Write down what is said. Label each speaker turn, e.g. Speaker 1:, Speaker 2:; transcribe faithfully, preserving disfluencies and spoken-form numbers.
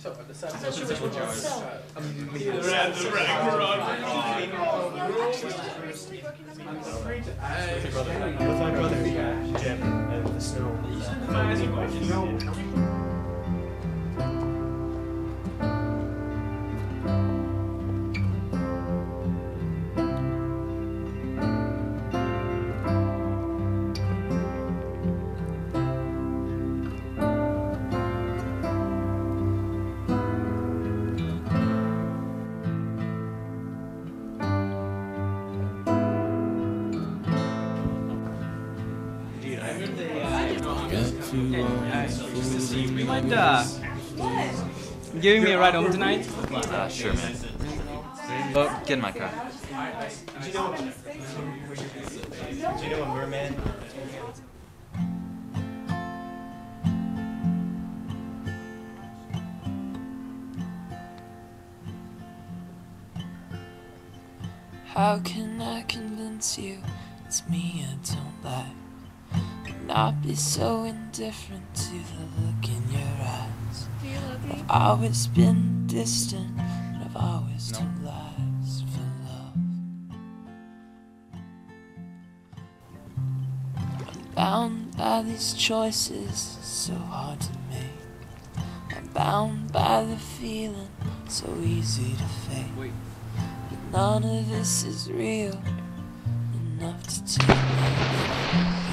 Speaker 1: So, the side I'm not sure which one you are. I'm afraid to ask with my brother, Jim, and the snow.
Speaker 2: You mind uh, giving me a ride home tonight?
Speaker 3: Uh, sure, man. Oh, get in my car.
Speaker 1: Do you know? Do you know a merman?
Speaker 4: How can I convince you it's me I don't like? Not be so indifferent to the look in your eyes.
Speaker 5: Do you love me?
Speaker 4: I've always been distant, but I've always told lies for love. I'm bound by these choices, so hard to make. I'm bound by the feeling, so easy to fake. But none of this is real enough to take me.